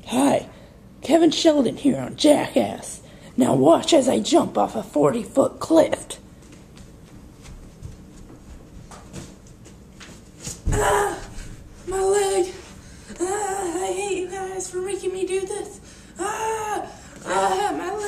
Hi, Kevin Sheldon here on Jackass. Now watch as I jump off a 40-foot cliff. Ah! My leg! Ah! I hate you guys for making me do this! Ah! Ah! My leg!